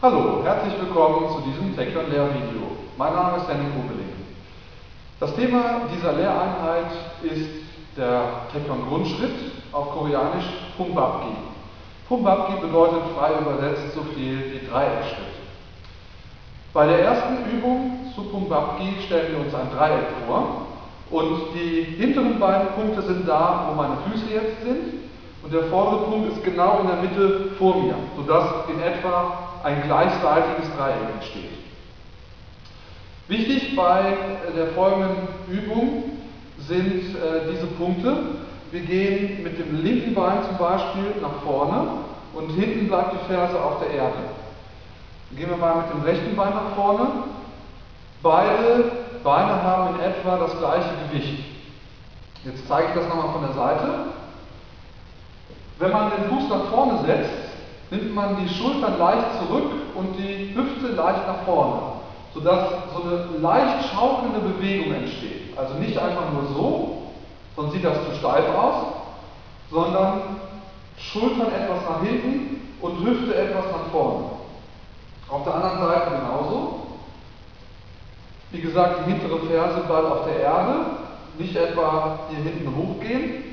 Hallo, herzlich willkommen zu diesem Techion-Lehrvideo. Mein Name ist Henning Obeling. Das Thema dieser Lehreinheit ist der Techion-Grundschritt, auf Koreanisch Pumbapgi. Pumbapgi bedeutet frei übersetzt so viel wie Dreieckschritt. Bei der ersten Übung zu Pumbapgi stellen wir uns ein Dreieck vor und die hinteren beiden Punkte sind da, wo meine Füße jetzt sind, und der vordere Punkt ist genau in der Mitte vor mir, sodass in etwa ein gleichseitiges Dreieck entsteht. Wichtig bei der folgenden Übung sind diese Punkte. Wir gehen mit dem linken Bein zum Beispiel nach vorne und hinten bleibt die Ferse auf der Erde. Dann gehen wir mal mit dem rechten Bein nach vorne. Beide Beine haben in etwa das gleiche Gewicht. Jetzt zeige ich das nochmal von der Seite. Wenn man den Fuß nach vorne setzt, nimmt man die Schultern leicht zurück und die Hüfte leicht nach vorne, sodass so eine leicht schaukelnde Bewegung entsteht. Also nicht einfach nur so, sonst sieht das zu steif aus, sondern Schultern etwas nach hinten und Hüfte etwas nach vorne. Auf der anderen Seite genauso. Wie gesagt, die hintere Ferse bleibt auf der Erde, nicht etwa hier hinten hochgehen.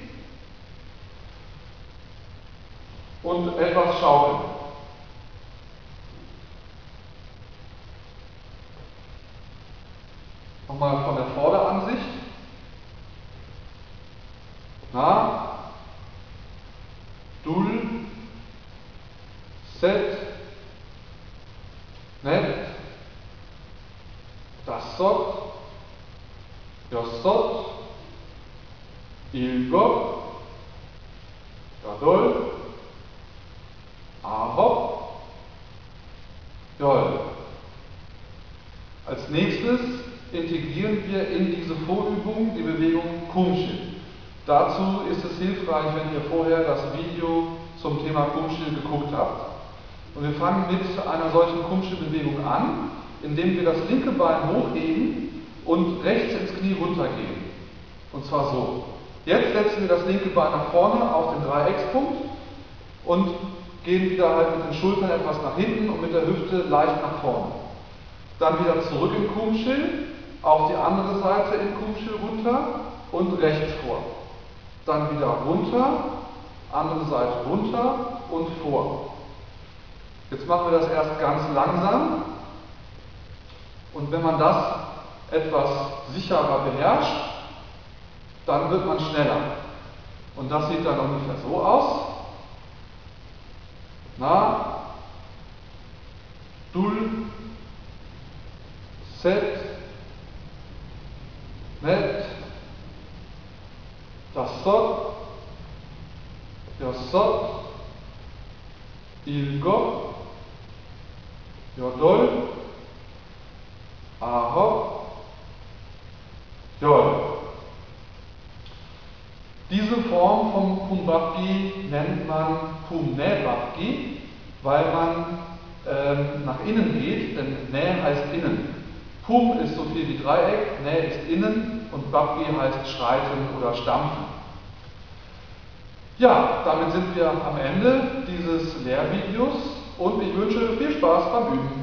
Und etwas schaukeln. Nochmal von der Vorderansicht. Na, Dul, Set, Net, Dassot, Yossot, Ilgot, Gadol, Ahop, Jol. Als nächstes integrieren wir in diese Vorübung die Bewegung Kumshil. Dazu ist es hilfreich, wenn ihr vorher das Video zum Thema Kumshil geguckt habt. Und wir fangen mit einer solchen Kumshil-Bewegung an, indem wir das linke Bein hochheben und rechts ins Knie runtergehen. Und zwar so. Jetzt setzen wir das linke Bein nach vorne auf den Dreieckspunkt und gehen wieder halt mit den Schultern etwas nach hinten und mit der Hüfte leicht nach vorne. Dann wieder zurück in Kumshil, auf die andere Seite in Kumshil runter und rechts vor. Dann wieder runter, andere Seite runter und vor. Jetzt machen wir das erst ganz langsam und wenn man das etwas sicherer beherrscht, dann wird man schneller. Und das sieht dann ungefähr so aus. Na, Dul, Set, Net, Dassot, Yossot, Ilgot, Jodol, Ahop, Jol. Diese Form vom Pumbapgi nennt man Pumnäbapgi, weil man nach innen geht, denn Nä heißt innen. Pum ist so viel wie Dreieck, Nä ist innen und Bapgi heißt schreiten oder stampfen. Ja, damit sind wir am Ende dieses Lehrvideos und ich wünsche viel Spaß beim Üben.